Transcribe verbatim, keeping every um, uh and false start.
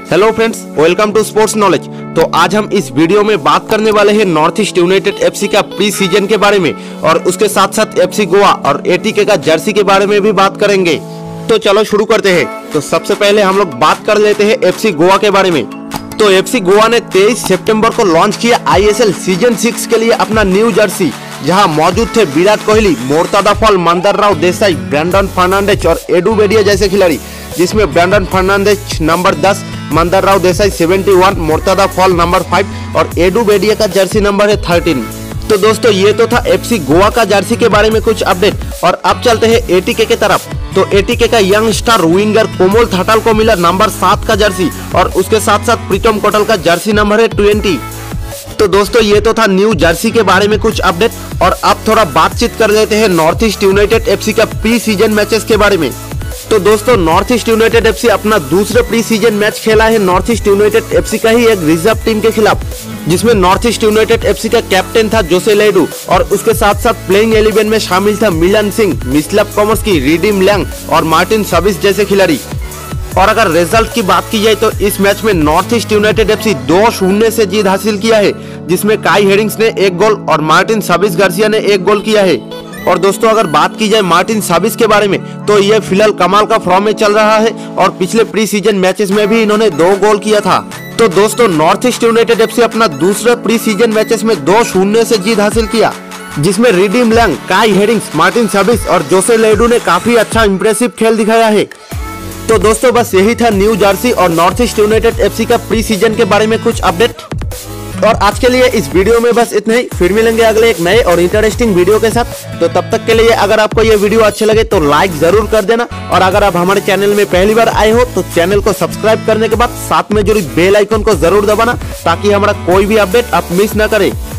Hello friends, welcome to sports knowledge. तो आज हम इस वीडियो में बात करने वाले हैं नॉर्थ ईस्ट यूनाइटेड एफसी का प्री सीजन के बारे में और उसके साथ साथ एफसी गोवा और एटीके का जर्सी के बारे में भी बात करेंगे। तो चलो शुरू करते हैं। तो सबसे पहले हम लोग बात कर लेते हैं एफसी गोवा के बारे में। तो एफसी गोवा ने तेईस सितंबर को लॉन्च किया आईएसएल सीजन सिक्स के लिए अपना न्यू जर्सी, जहां मौजूद थे विराट कोहली, मोर्तजा फॉल, मंदर राव देसाई, ब्रैंडन फर्नांडिस और एडू बेडिया जैसे खिलाड़ी, जिसमें ब्रैंडन फर्नांडिस नंबर दस, मंदर राव देसाई इकहत्तर, मोर्तजा फॉल नंबर पाँच और एडू बेडिया का जर्सी नंबर है तेरह। तो दोस्तों ये तो था एफसी गोवा का जर्सी के बारे में कुछ अपडेट। और अब चलते हैं एटीके के तरफ। तो एटीके का young star winger Komal Thatal को मिला नंबर सात का जर्सी और उसके साथ साथ प्रीतम कोटल का जर्सी नंबर है बीस। तो दोस्तों ये तो था न्यू जर्सी के बारे में कुछ अपडेट। और अब थोड़ा बातचीत कर लेते हैं नॉर्थ ईस्ट यूनाइटेड एफसी का प्री सीजन मैचेस के बारे में। तो दोस्तों नॉर्थ ईस्ट यूनाइटेड एफसी अपना दूसरा प्री सीजन मैच खेला है नॉर्थ ईस्ट यूनाइटेड एफसी का ही एक रिजर्व टीम के खिलाफ, जिसमें नॉर्थ ईस्ट यूनाइटेड एफसी का कैप्टन था जोसे लेडू और उसके साथ साथ प्लेइंग इलेवन में शामिल था मिलन सिंह, मिस्लव कॉमर्सकी, रिडीम लैंग और मार्टिन सबिस जैसे खिलाड़ी। और अगर रिजल्ट की बात की जाए तो इस मैच में नॉर्थ ईस्ट यूनाइटेड एफसी दो शून्य से जीत हासिल किया है, जिसमें काई हेडिंग्स ने एक गोल और मार्टिन सबिस गार्सिया ने एक गोल किया है। और दोस्तों अगर बात की जाए मार्टिन सबिस के बारे में तो ये फिलहाल कमाल का फॉर्म में चल रहा है और पिछले प्री सीजन मैचेस में भी इन्होंने दो गोल किया था। तो दोस्तों नॉर्थ ईस्ट यूनाइटेड एफसी अपना दूसरा प्री सीजन मैचेस में दो शून्य से जीत हासिल किया, जिसमें Redeem Tlang, Kai Heerings, Martin सबिस और जोसे लेडू ने काफी अच्छा इंप्रेसिव खेल दिखाया है। तो दोस्तों बस यही था न्यू जर्सी और नॉर्थ ईस्ट यूनाइटेड एफसी का प्री सीजन के बारे में कुछ अपडेट। और आज के लिए इस वीडियो में बस इतना ही। फिर मिलेंगे अगले एक नए और इंटरेस्टिंग वीडियो के साथ। तो तब तक के लिए अगर आपको ये वीडियो अच्छे लगे तो लाइक जरूर कर देना और अगर आप हमारे चैनल में पहली बार आए हो तो चैनल को सब्सक्राइब करने के बाद साथ में जुड़ी बेल आइकन को जरूर दबाना ताकि हमारा कोई भी अपडेट आप मिस ना करें।